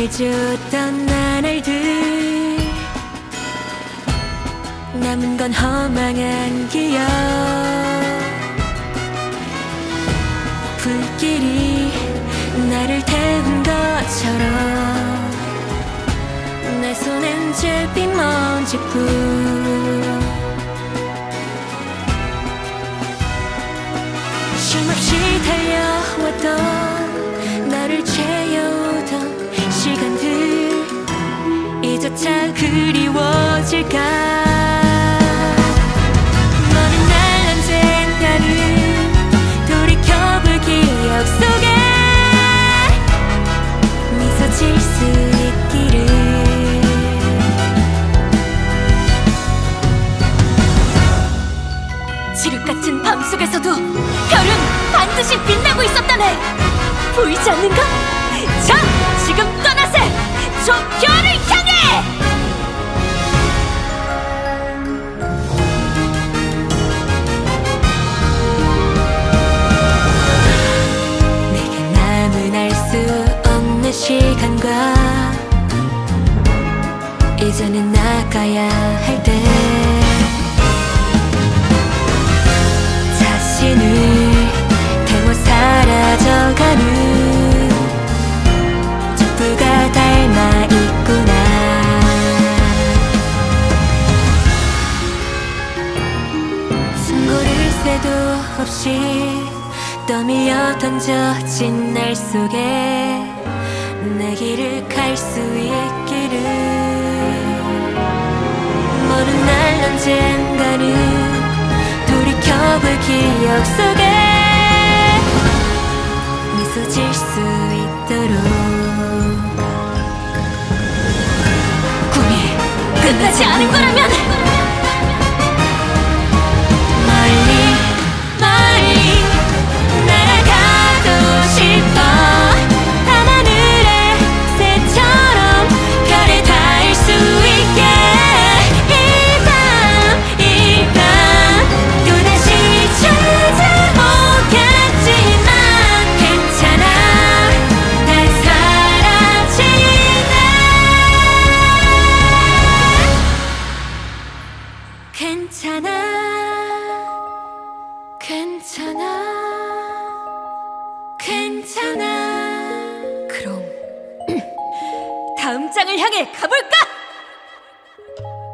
해줬던 나날들 남은 건 허망한 기억. 불길이 나를 태운 것처럼 내 손엔 잿빛 먼지뿐. 쉼없이 달려왔던 나를 채워오던 시간들 이조차 그리워질까. 너는 날 언젠가는 돌이켜볼 기억 속에 미소 질 수 있기를. 지륵같은 밤속에서도 별은 반드시 빛나고 있었다네. 보이지 않는가? 자, 지금 떠나세! 조표를 향해! 내게 남은 알 수 없는 시간과 이제는 나가야 할 때 자신을 태워 사라져가는 촛불과 닮아 있구나. 승고를 새도 없이 떠밀려 던져진 날 속에 내 길을 갈 수 있기를. 모든 날 언젠가는 돌이켜볼 기억 속에 미소 질 수 있도록. 꿈이 끝나지 않은 거라면 멀리 멀리 날아가고 싶어. 밤하늘의 새처럼 별에 닿을 수 있게. 이 밤 또다시 찾아오겠지만 괜찮아. 난 사라지네. 괜찮아. 괜찮아. 괜찮아. 그럼 다음 장을 향해 가볼까?